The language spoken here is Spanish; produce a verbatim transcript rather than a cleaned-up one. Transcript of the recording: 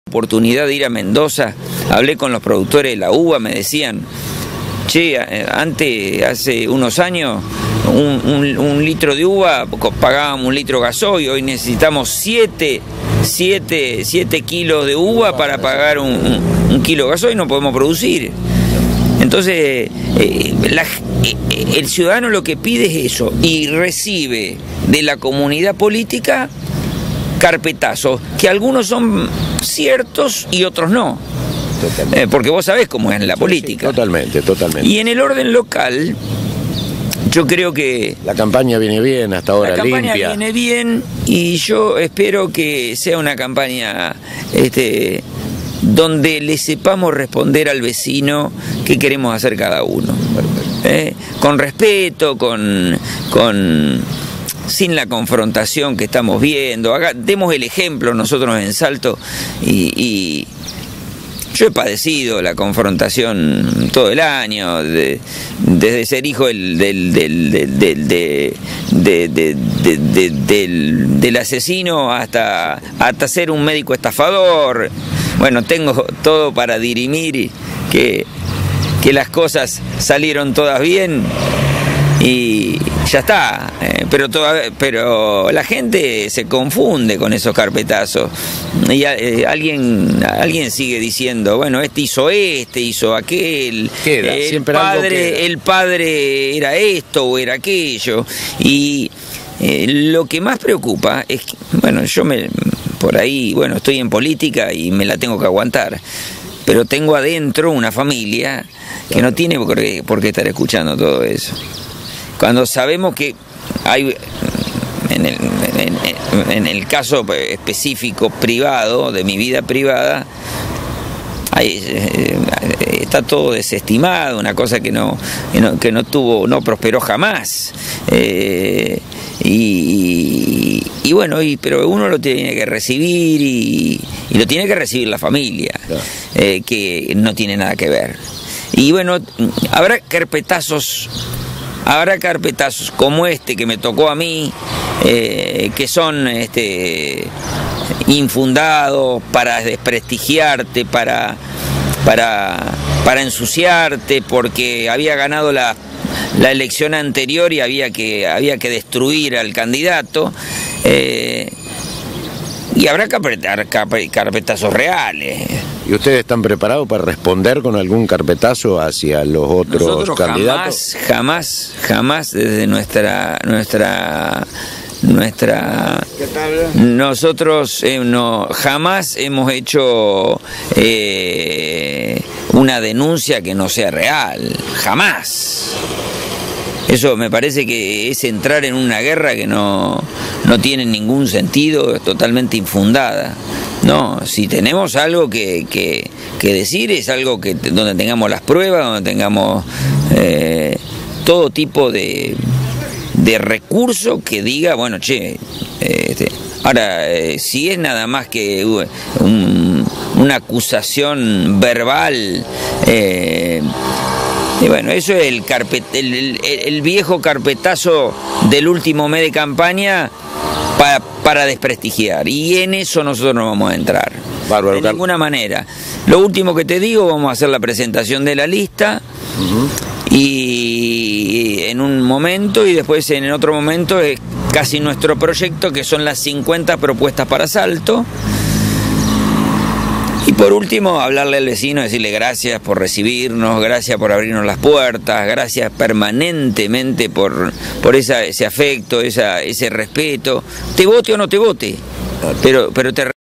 oportunidad de ir a Mendoza, hablé con los productores de la uva, me decían, che, antes, hace unos años, un, un, un litro de uva pagábamos un litro de gasoil, hoy necesitamos siete, siete, siete kilos de uva para pagar un, un, un kilo de gasoil, no podemos producir. Entonces, eh, la, eh, el ciudadano lo que pide es eso, y recibe de la comunidad política carpetazos, que algunos son ciertos y otros no. Eh, porque vos sabés cómo es en la sí, política. Sí, totalmente, totalmente. Y en el orden local, yo creo que... La campaña viene bien hasta ahora, limpia. La campaña limpia. viene bien y yo espero que sea una campaña este, donde le sepamos responder al vecino qué queremos hacer cada uno. ¿Eh? Con respeto, con... con sin la confrontación que estamos viendo. Haga, demos el ejemplo nosotros en Salto y... y yo he padecido la confrontación todo el año, de, desde ser hijo del, del, del, del, del, de, de, de, de, de, del, del asesino hasta, hasta ser un médico estafador. Bueno, tengo todo para dirimir que, que las cosas salieron todas bien y ya está, eh, pero, toda, pero la gente se confunde con esos carpetazos y eh, alguien alguien sigue diciendo, bueno, este hizo este, hizo aquel, queda, el, siempre padre, algo queda. el padre era esto o era aquello, y eh, lo que más preocupa es que, bueno, yo me por ahí, bueno, estoy en política y me la tengo que aguantar, pero tengo adentro una familia que no tiene por qué, por qué estar escuchando todo eso. Cuando sabemos que hay, en el, en, en el caso específico privado, de mi vida privada, hay, está todo desestimado, una cosa que no, que no, que no tuvo, no prosperó jamás. Eh, y, y, y bueno, y, pero uno lo tiene que recibir y, y lo tiene que recibir la familia, eh, que no tiene nada que ver. Y bueno, habrá carpetazos. Habrá carpetazos como este que me tocó a mí, eh, que son este, infundados para desprestigiarte, para, para, para ensuciarte, porque había ganado la, la elección anterior y había que, había que destruir al candidato. Eh, y habrá carpetazos reales. ¿Y ustedes están preparados para responder con algún carpetazo hacia los otros Nosotros candidatos? Jamás, jamás, jamás desde nuestra nuestra nuestra nosotros eh, no jamás hemos hecho eh, una denuncia que no sea real, jamás. Eso me parece que es entrar en una guerra que no, no tiene ningún sentido, es totalmente infundada. No, si tenemos algo que, que, que decir, es algo que donde tengamos las pruebas, donde tengamos eh, todo tipo de, de recurso que diga, bueno, che, eh, este, ahora, eh, si es nada más que un, una acusación verbal, eh, y bueno, eso es el, carpet, el, el, el viejo carpetazo del último mes de campaña para, para desprestigiar. Y en eso nosotros no vamos a entrar. Bárbaro, de ninguna manera. Lo último que te digo, vamos a hacer la presentación de la lista. Uh-huh. Y en un momento, y después en otro momento, es casi nuestro proyecto, que son las cincuenta propuestas para Salto. Y por último, hablarle al vecino, decirle gracias por recibirnos, gracias por abrirnos las puertas, gracias permanentemente por, por esa, ese afecto, esa, ese respeto. Te vote o no te vote, pero, pero te